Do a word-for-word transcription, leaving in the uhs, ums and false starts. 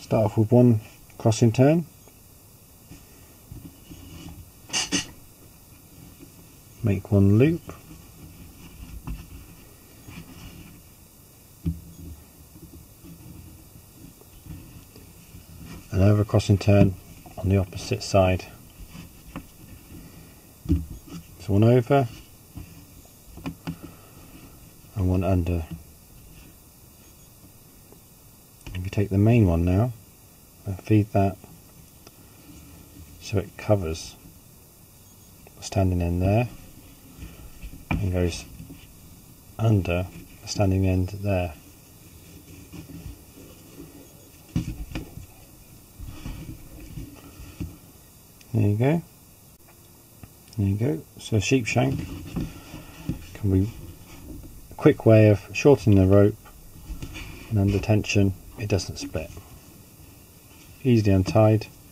Start off with one crossing turn, make one loop, another crossing turn on the opposite side. So one over and one under. If you take the main one now and feed that so it covers the standing end there and goes under the standing end there. There you go. There you go. So sheepshank can be a quick way of shortening the rope, and under tension it doesn't split. Easily untied.